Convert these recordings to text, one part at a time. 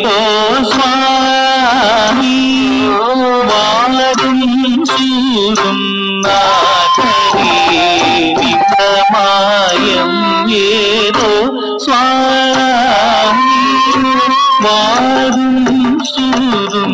ஏதோ சுவாமி வாழும் சூரும் நாகரே மாயம் ஏதோ சுவாமி வாழும் சூரும்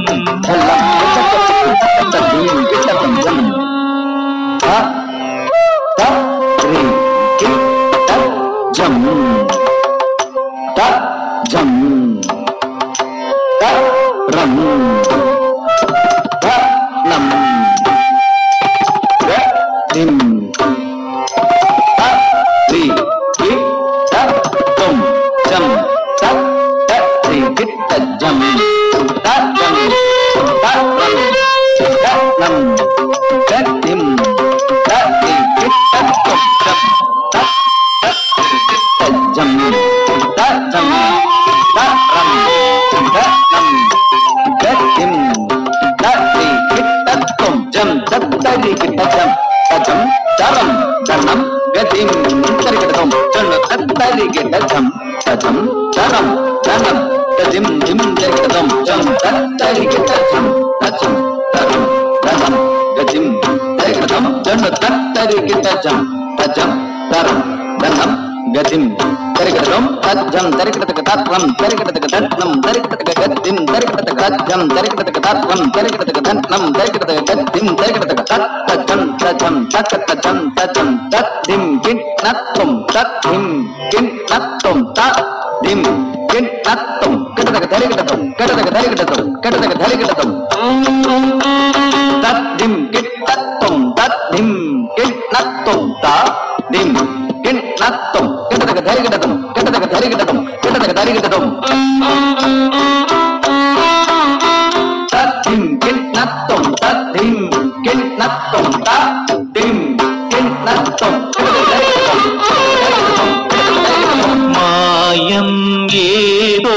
மாயம் ஏதோ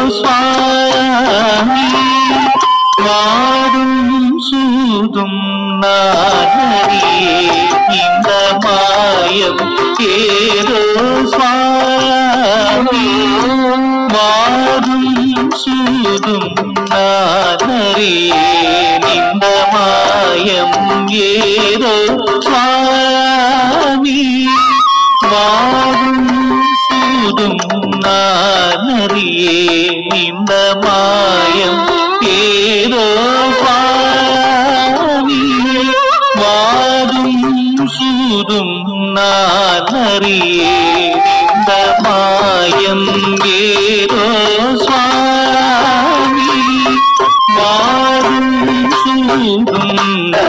சுவாமி வாடும் சூதும் நாகரே இந்த மாயம் ஏதோ சுவாமி வாடும் சூதும் நாகரே இந்த மாயம் ஏதோ சுவாமி வாடும் சூதும் நானறியே இந்த மாயம் ஏதோ சுவாமி வாடும் சூதும் நானறியே இந்த மாயம் ஏதோ சுவாமி வாடும் சூதும்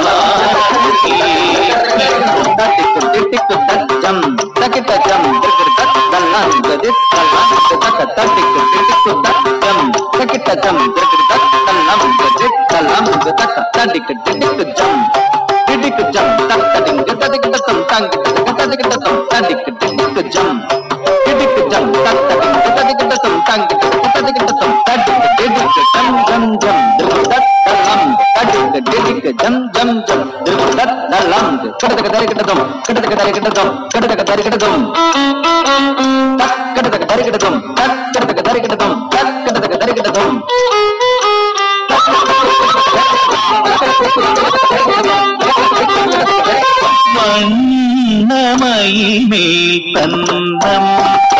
வண்ணமயிமே தன்னம்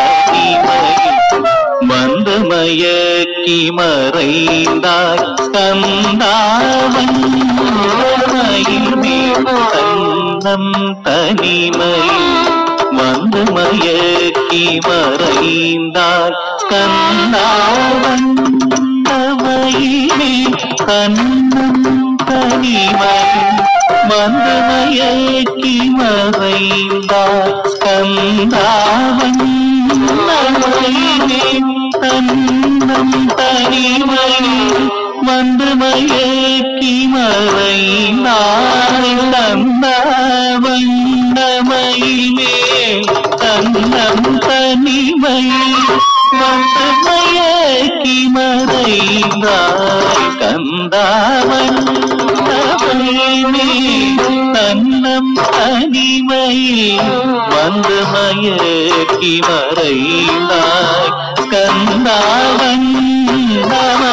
மந்தமயக்கி மறைந்தாய் கந்தாவண்ணமயிமே தன்னம் தனிமை மந்தமயக்கி மறைந்தாய் கந்தாவண்ணமயிமே தன்னம் தனிமை மந்தமயக்கி மறைந்தாய் கந்தாவண்ணமயிமே தன்னம் தனிமை மந்தமயக்கி மறைந்தாய் கந்தாவண்ணமயிமே தன்னம் தனிமை மந்தமயக்கி மறைந்தாய் கந்தாவண்ணமயிமே தன்னம் தனிமை மந்தமயக்கி மறைந்தாய் கந்தாவண்ணமயிமே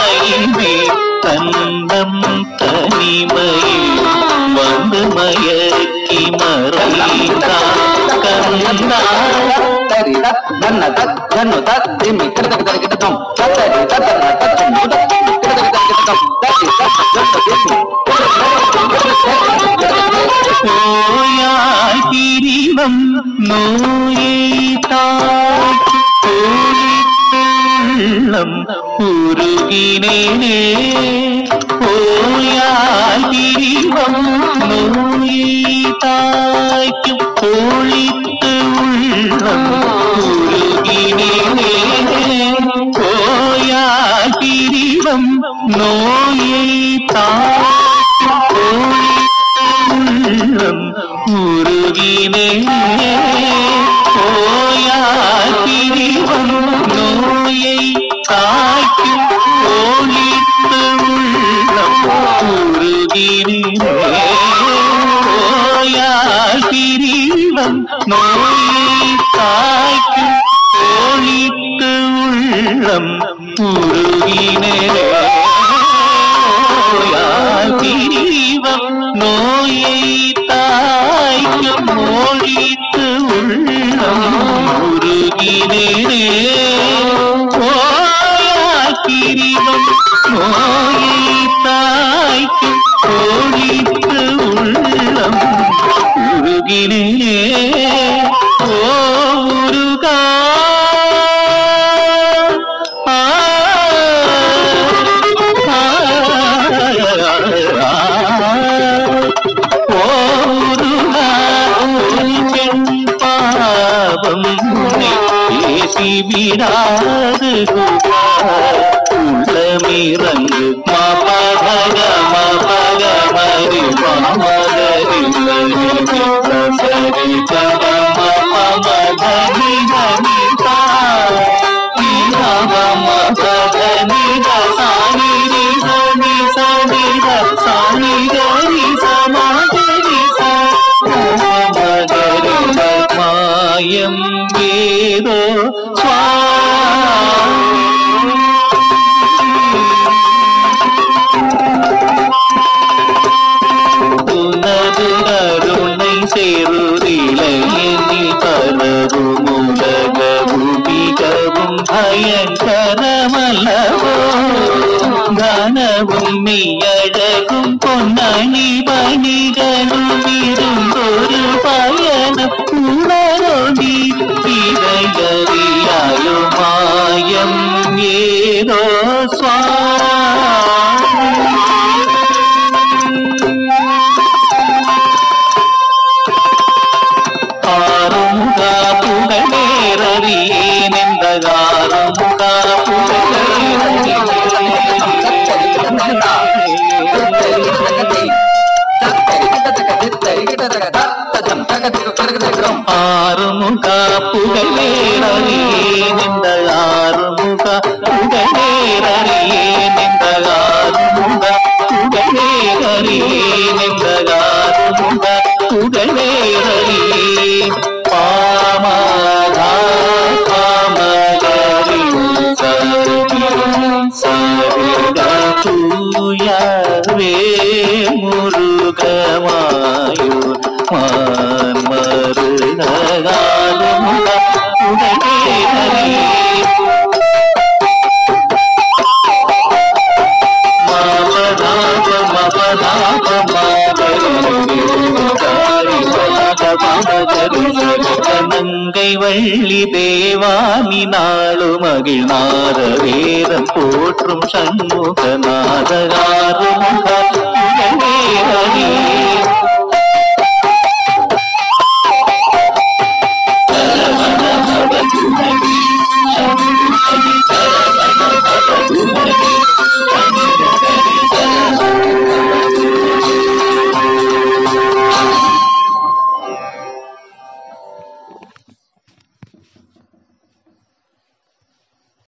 ஓயாய் திரிவம் நோயை தாழ்த்துள்ளம் உருகினேனே ஓயாய் திரிவம் நோயை தாய்க்கும் ஒழித்து உள்ளம் உருகினேனே ஓயாய் திரிவம் நோயை தாய்க்கும் உள்ளம் உருகினே ஓயாதிரிவம் நோயை காய்க்கும் ஒளித்து உள்ளம் உருகினே ஓயாதிரிவம் நோயை காய்க்கும் ஒளித்து உள்ளம் உருகினே ஓயாதிரிவம் நோயை தாய்க்கும் ஒழித்து உள்ளம் உருகினேனே ஓயாதிரிவம் நோயை தாய்க்கும் ஒழித்து உள்ளம் உருகினேனே ஓ உருகா விடாது உள்ளமிறங்கு மபக மபக மரி மமகரி சரி பத மமகரி கனிதா மமகரி சானி ரி சனி சனி சானி கரி சமகரி மமகரி மாயம் வேதோ உனது அருணை சேருதிலையில் பலரும் உலக புவிகவும் பயங்கரமல்லவோ கனவும் மெய்யழகும் பொன்னணி பணிகளும் இருந்தொரு பயணம் உணரொடி இதையறியாலும் மாயம் ஏதோ ஆறுமுகா புகழேறியேன் என்ற ஆறுமுகா ஆறுமுகா புகழேறியேன் என்ற ஆறுமுகா புகழேறியேன் என்ற ஆறுமுகா புகழேறியேன் என்ற ஆறுமுகா புகழேறியேன் பாமகா பாமகரி சரிதா தூயவே முருகமாயூர் மருககாலுமுக உடனேறியேன் மபதாப மபதாப நங்கை வள்ளி தேவாமி நாளு மகிழ்நாத வேதம் போற்றும் சண்முக நாதகாருமுக உடனே